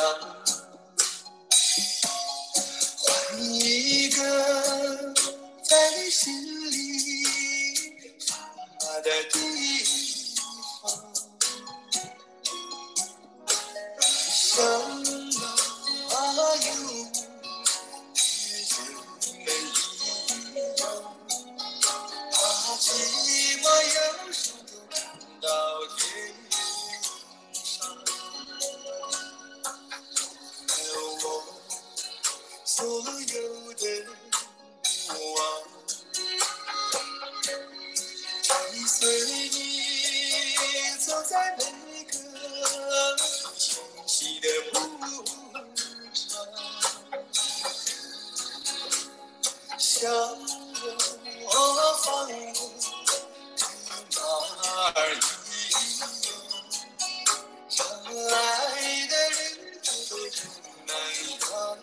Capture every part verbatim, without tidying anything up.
换一个在你心里发的地方，想哪有别人没理由，把寂寞忧伤都看到天上，有我所有的愿望，追随你走在每个清晰的路上，向我放过马儿一游，让爱的人都成那样。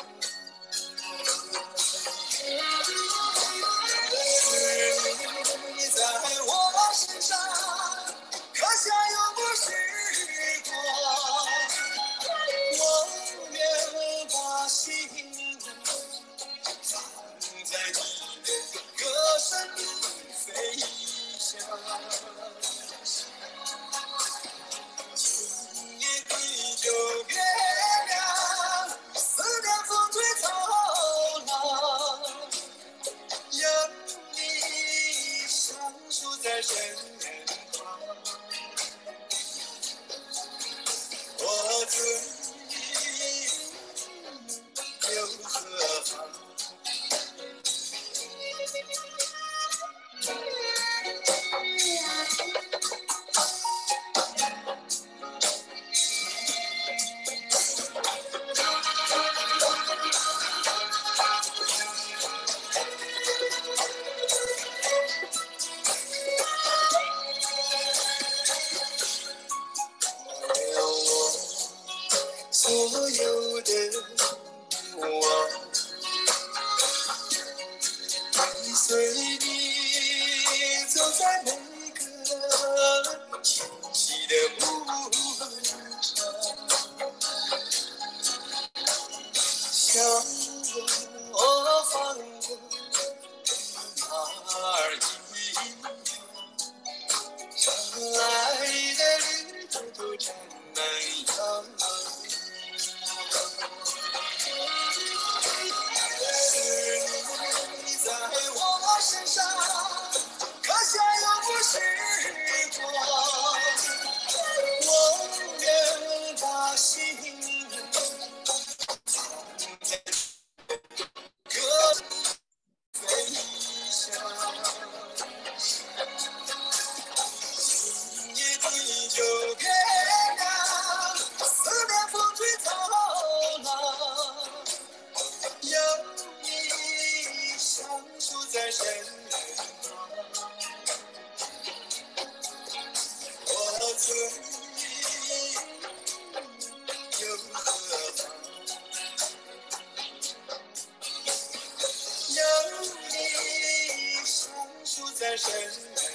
你在我身上刻下永不时光，我愿把心放在你的歌声里飞翔。今夜地久月亮，思念风吹草浪，有你相守在身旁，我醉又何妨？所有的我跟随你走在每个清晰的路上，向我放过马儿一游，让爱的旅途都成那样。你在我身上刻下永不时光，我愿把心放在歌飞翔。今夜地久月亮，思念风吹草浪，有你相守在身旁，我醉又何妨？有你相守在身旁。